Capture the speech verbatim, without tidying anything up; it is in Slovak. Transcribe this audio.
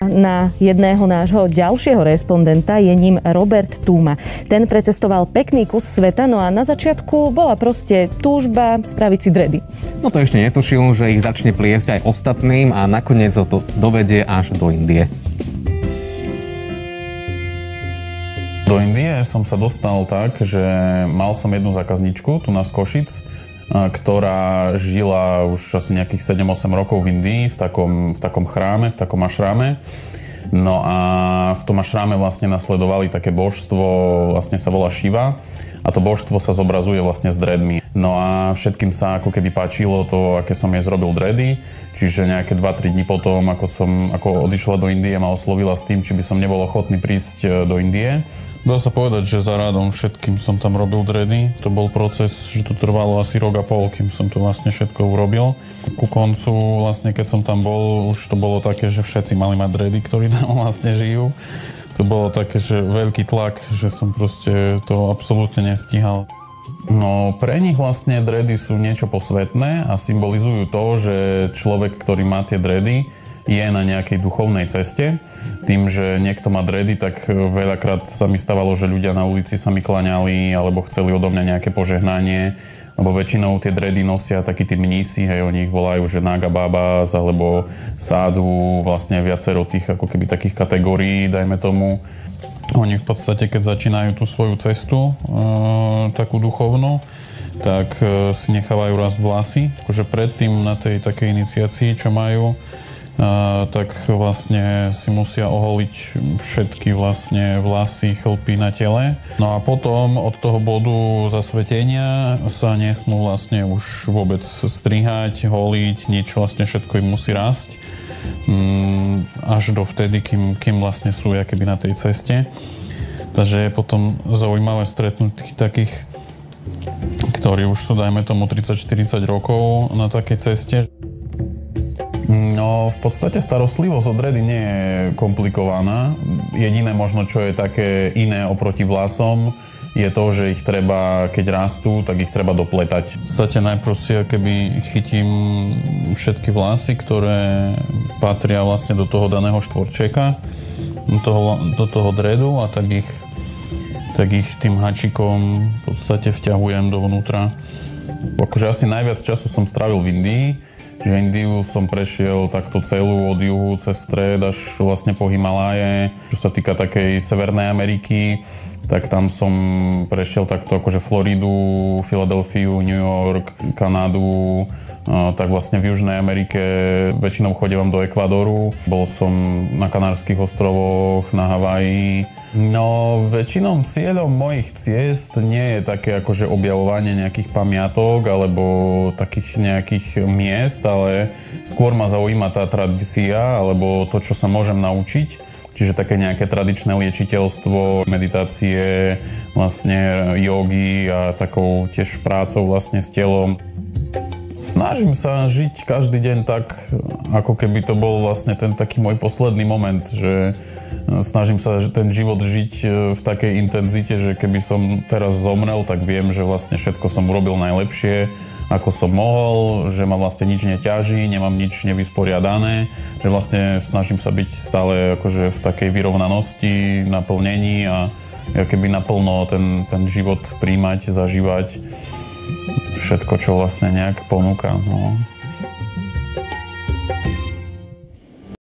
Na jedného nášho ďalšieho respondenta je ním Robert Túma. Ten precestoval pekný kus sveta, no a na začiatku bola proste túžba spraviť si dredy. No to ešte netušil, že ich začne pliesť aj ostatným a nakoniec ho to dovedie až do Indie. Do Indie som sa dostal tak, že mal som jednu zákazničku tu na z Košic, ktorá žila už asi nejakých sedem osem rokov v Indii, v takom, v takom chráme, v takom ašráme. No a v tom ašráme vlastne nasledovali také božstvo, vlastne sa volá Shiva. A to božstvo sa zobrazuje vlastne s dreadmi. No a všetkým sa ako keby páčilo to, aké som jej zrobil dready. Čiže nejaké dva tri dni potom, ako som ako odišla do Indie, ma oslovila s tým, či by som nebol ochotný prísť do Indie. Dá sa povedať, že za rádom všetkým som tam robil dready. To bol proces, že to trvalo asi rok a pol, kým som to vlastne všetko urobil. Ku koncu, vlastne keď som tam bol, už to bolo také, že všetci mali mať dready, ktorí tam vlastne žijú. To bolo také, že veľký tlak, že som proste to absolútne nestíhal. No pre nich vlastne dready sú niečo posvetné a symbolizujú to, že človek, ktorý má tie dready, je na nejakej duchovnej ceste. Tým, že niekto má dredy, tak veľakrát sa mi stávalo, že ľudia na ulici sa mi klaňali alebo chceli odo mňa nejaké požehnanie. Lebo väčšinou tie dredy nosia takí tí mnísi, hej, oni ich volajú, že Naga Babas alebo sádu, vlastne viacero tých ako keby takých kategórií, dajme tomu. Oni v podstate, keď začínajú tú svoju cestu, e, takú duchovnú, tak e, si nechávajú rásť vlasy. Akože predtým na tej takej iniciácii, čo majú, Uh, tak vlastne si musia oholiť všetky vlastne vlasy, chlpy na tele. No a potom od toho bodu zasvetenia sa nesmú vlastne už vôbec strihať, holiť, nič, vlastne všetko im musí rásť. Um, až do vtedy, kým, kým vlastne sú akoby na tej ceste. Takže je potom zaujímavé stretnúť tých takých, ktorí už sú, dajme tomu, tridsať štyridsať rokov na takej ceste. No, v podstate starostlivosť o dredy nie je komplikovaná. Jediné možno, čo je také iné oproti vlasom, je to, že ich treba, keď rastú, tak ich treba dopletať. V podstate najprv si keby chytím všetky vlasy, ktoré patria vlastne do toho daného štvorčeka, do toho, do toho dredu a tak ich, tak ich tým hačikom v podstate vťahujem dovnútra. Akože asi najviac času som strávil v Indii. Že Indiu som prešiel takto celú od juhu cez stred až vlastne po Himaláje. Čo sa týka takej Severnej Ameriky, tak tam som prešiel takto akože Floridu, Filadelfiu, New York, Kanadu, tak vlastne v Južnej Amerike väčšinou chodievam do Ekvádoru. Bol som na Kanárskych ostrovoch, na Havaji. No, väčšinou cieľom mojich ciest nie je také akože objavovanie nejakých pamiatok alebo takých nejakých miest, ale skôr ma zaujíma tá tradícia alebo to, čo sa môžem naučiť. Čiže také nejaké tradičné liečiteľstvo, meditácie, vlastne jogy a takou tiež prácou vlastne s telom. Snažím sa žiť každý deň tak, ako keby to bol vlastne ten taký môj posledný moment, že snažím sa ten život žiť v takej intenzite, že keby som teraz zomrel, tak viem, že vlastne všetko som urobil najlepšie, ako som mohol, že ma vlastne nič neťaží, nemám nič nevysporiadané, že vlastne snažím sa byť stále akože v takej vyrovnanosti, naplnení a keby naplno ten, ten život príjmať, zažívať všetko, čo vlastne nejak ponúka. No.